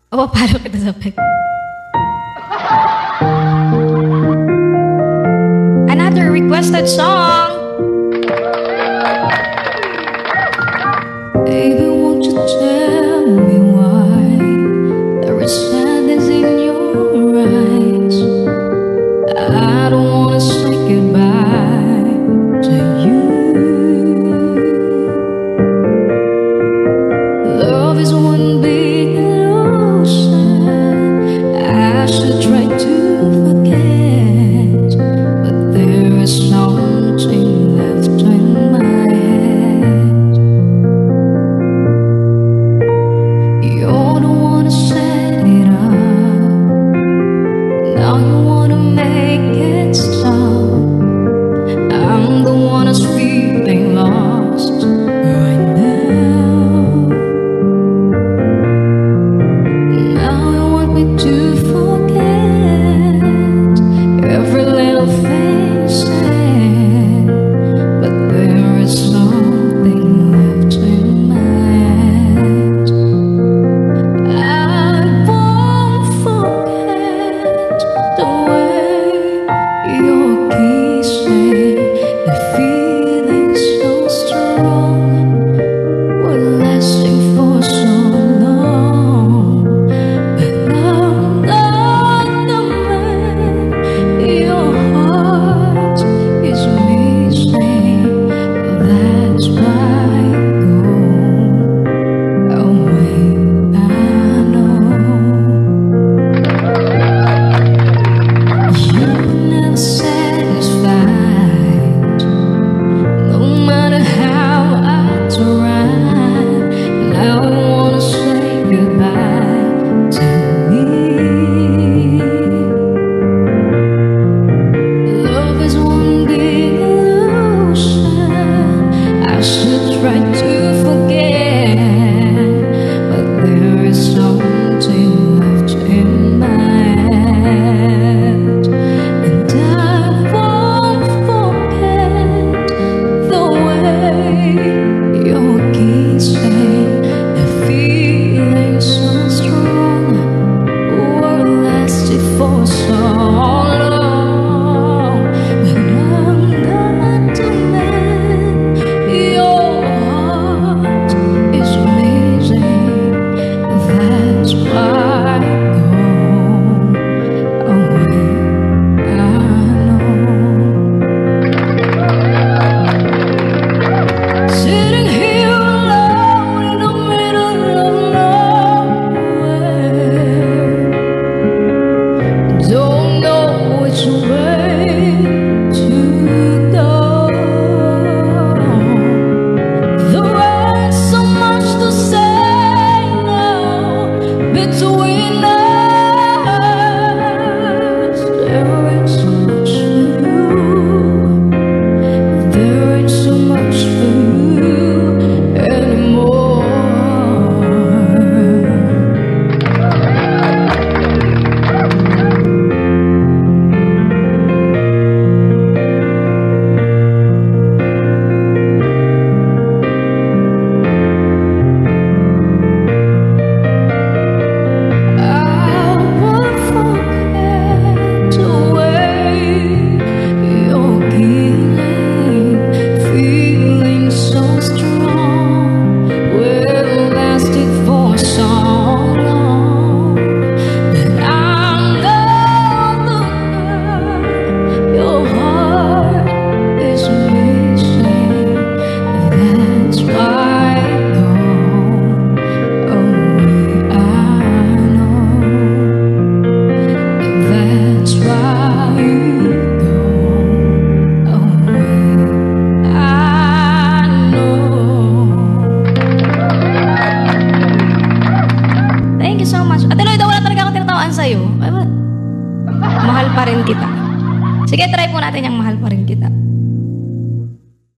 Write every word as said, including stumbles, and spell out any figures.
O, papalo kita sa peg. Another requested song. Baby, won't you tell me why there is sadness in your eyes? I don't wanna say goodbye to you. Love is one big illusion. I should try to forget, but there is something left in my head. You're the one who set it up. Now you wanna make it stop. I'm the one who's feeling lost right now. Now you want me to forget every little thing said, but there is something left in my head. I won't forget the way you're kissing, the feeling so strong, we're lasting for so long. But I'm not the man your heart is missing. That's why I go away. I know you're never satisfied, no matter how I try. Now I wanna say goodbye to me. Love is one big illusion. I should try to forget, but there is something left in my head. And I won't forget the way you're kissing, the feeling so strong, we're lasted for so long. But I'm not the man your heart is missing. That's why I go away. I know. Sitting here alone in the middle of nowhere, don't know which way to go. There ain't so much to say now between us. There ain't so much for you. There ain't so much for you anymore. I won't forget the way you're killing, feeling so strong, we'll last it for so long. But I'm not the girl your heart is missing. That's why I go away. I know. That's why you go away. I know. Thank you so much. Ate Lloyd, wala talaga akong tinatawaan sa'yo. Ay, wala. Mahal pa rin kita. Sige, try po natin yung mahal pa rin kita.